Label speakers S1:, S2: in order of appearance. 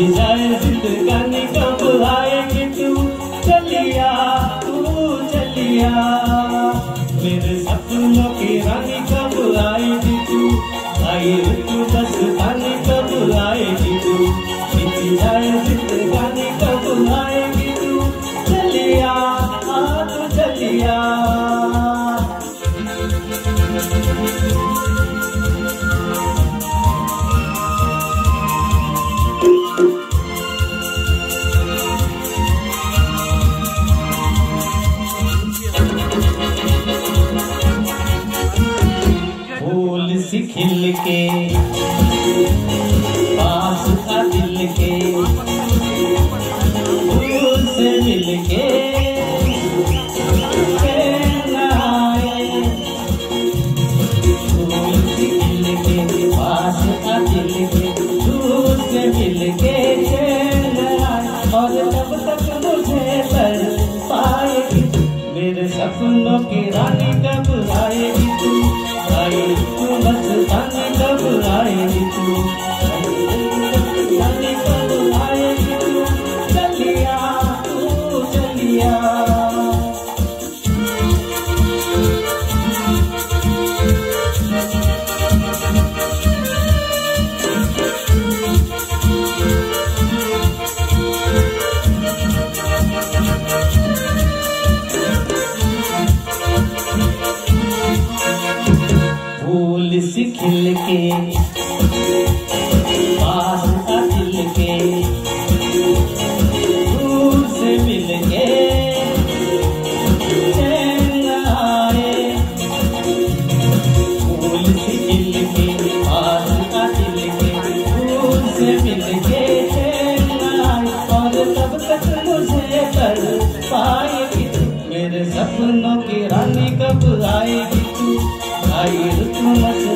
S1: जाए जिंदगानी कब आएगी तू चलिया, मेरे सपनों की रानी कब आएगी तू, आई तू बस रानी कब आएगी तू, बीत जाए जिंदगानी कब आएगी तू चलिया, तू चलिया। सी खिल के पास था दिल के, फूल से मिल के फूल सी खिल के पास था दिल के, फूल से मिल के और जब तक मुझे तर पाएगी मेरे सपनों की रानी कब आएगी तू, आई तू बस रानी कब आएगी तू, रानी कब आएगी तू चलिया, तू चलिया। फूल सी खिल के पास था दिल के, फूल से मिल के चैन आए, फूल सी खिल के पास था दिल के, फूल से मिल के चैन आए और तब तक मुझे कर पाएगी मेरे सपनों की रानी कब आएगी तू, आई तू